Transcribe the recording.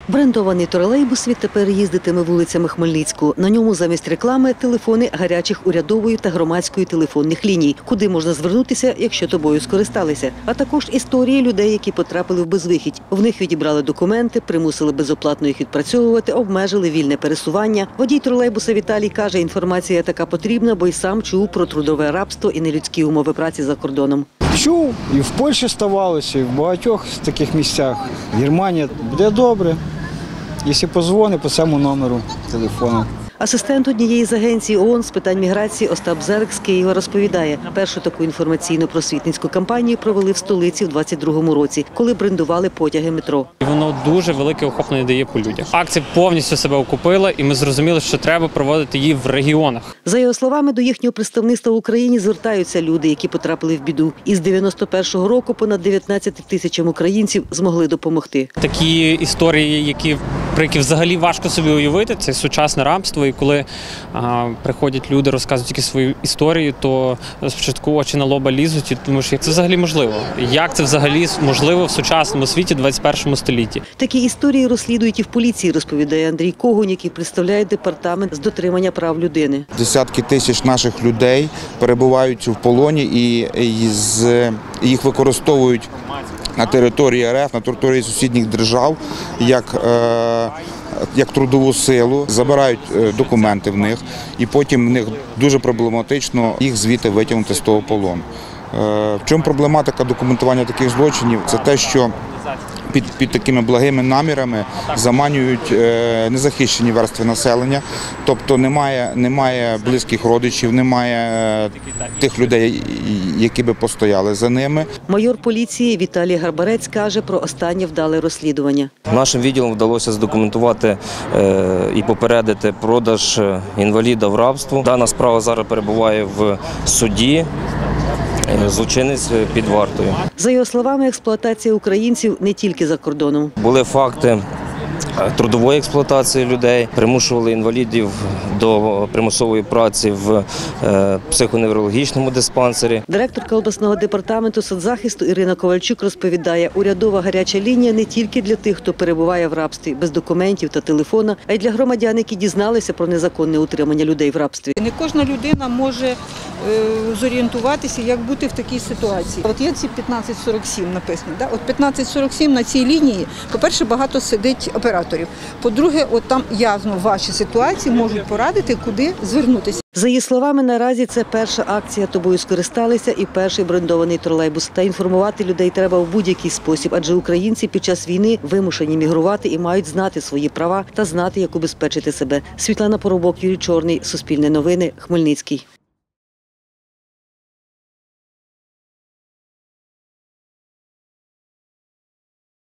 Брендований тролейбус відтепер їздитиме вулицями Хмельницького. На ньому замість реклами – телефони гарячих урядової та громадської телефонних ліній, куди можна звернутися, якщо тобою скористалися. А також історії людей, які потрапили в безвихідь. В них відібрали документи, примусили безоплатно їх відпрацьовувати, обмежили вільне пересування. Водій тролейбуса Віталій каже, інформація така потрібна, бо й сам чув про трудове рабство і нелюдські умови праці за кордоном. Чув, і в Польщі ставалося, і в багатьох таких місцях. Германія буде добре, якщо подзвонить по цьому номеру телефону. Асистент однієї з агенцій ООН з питань міграції Остап Зерк з Києва розповідає, першу таку інформаційно-просвітницьку кампанію провели в столиці в 22-му році, коли брендували потяги метро. Воно дуже велике охоплення дає по людях. Акція повністю себе окупила, і ми зрозуміли, що треба проводити її в регіонах. За його словами, до їхнього представництва в Україні звертаються люди, які потрапили в біду. Із 91-го року понад 19 тисячам українців змогли допомогти. Такі історії, про які взагалі важко собі уявити, це сучасне рабство. І коли приходять люди, розказують тільки свою історію, то спочатку очі на лоба лізуть і думаєш, як це взагалі можливо? Як це взагалі можливо в сучасному світі, 21 столітті? Такі історії розслідують і в поліції, розповідає Андрій Когунь, який представляє департамент з дотримання прав людини. Десятки тисяч наших людей перебувають в полоні і їх використовують на території РФ, на території сусідніх держав, як трудову силу, забирають документи в них, і потім в них дуже проблематично їх звідти витягнути з того полону. В чому проблематика документування таких злочинів? Це те, що під такими благими намірами заманюють незахищені верстви населення, тобто немає близьких родичів, немає тих людей, які би постояли за ними. Майор поліції Віталій Гарбарець каже про останнє вдале розслідування. Нашим відділом вдалося задокументувати і попередити продаж інваліда в рабство. Дана справа зараз перебуває в суді. Злочинець під вартою. За його словами, експлуатація українців не тільки за кордоном. Були факти трудової експлуатації людей, примушували інвалідів до примусової праці в психоневрологічному диспансері. Директорка обласного департаменту соцзахисту Ірина Ковальчук розповідає, урядова гаряча лінія не тільки для тих, хто перебуває в рабстві, без документів та телефона, а й для громадян, які дізналися про незаконне утримання людей в рабстві. Не кожна людина може зорієнтуватися, як бути в такій ситуації. От є ці 1547 написано. Да? От 1547 на цій лінії, по-перше, багато сидить операторів. По-друге, от там ясно в вашій ситуації можуть порадити, куди звернутися. За її словами, наразі це перша акція «Тобою скористалися» і перший брендований тролейбус. Та інформувати людей треба в будь-який спосіб, адже українці під час війни вимушені мігрувати і мають знати свої права та знати, як убезпечити себе. Світлана Поробок, Юрій Чорний, Суспільне новини, Хмельницький.